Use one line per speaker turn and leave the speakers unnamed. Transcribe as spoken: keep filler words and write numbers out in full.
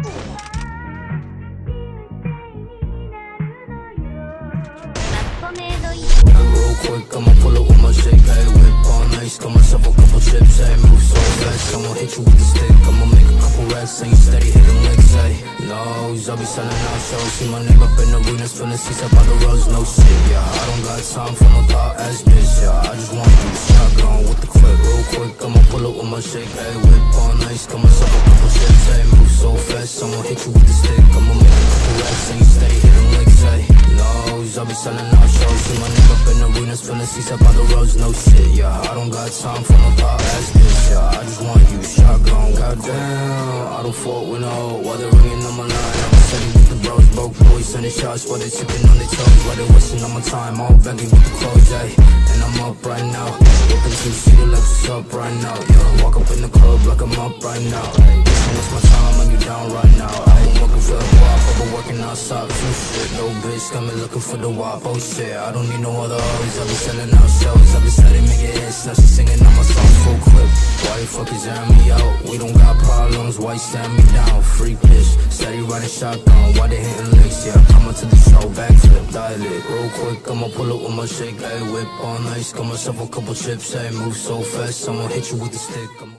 Real quick, I'ma pull up with my shake, ayy, whip on ice, got myself a couple chips, ayy, move so fast, I'ma hit you with the stick, I'ma make a couple racks, ain't steady hitting licks, ayy, nose, I'll be selling out shows, see my name up in the arenas, filling seats up by the roads, no shit, yeah, I don't got time for no thought ass bitch, yeah, I just want you shotgun with the clip, real quick, I'ma pull up with my shake, ayy, whip on ice, got myself a couple chips, ayy, move so fast, I'ma hit you with the stick, I'ma make a couple racks, ain't steady hitting licks, ayy, nose, I'll be selling out shows, see my name up in the arenas, filling seats up by the roads, no shit, yeah, I don't got time for no thought ass bitch, yeah, I just want you shotgun, goddamn, I don't fault with no, while they're ringing on my line, I'm steady with the bros, broke boys, sending shots, while they tipping on their toes, while they wasting on my time, all begging with the clothes, ayy, and I'm up right now, looking to see the left, what's up right now, yeah, walk up in the club like I'm up right now, ayy, it's my time, when you down right now, I ain't working for the guap, I've been working outside, some shit, no bitch, got me looking for the wop, oh shit, I don't need no other hoes, I be selling out shows, I be selling making hits, now she singing on my songs full clip, why you fuckers airing me out, we don't got problems, why you stand me down, free bitch, steady riding shotgun, why they hitting licks, yeah, coming to the show, backflip, dial it, real quick, I'ma pull up with my shake, ayy, whip on ice, got myself a couple chips, ayy, move so fast, I'ma hit you with the stick, I'm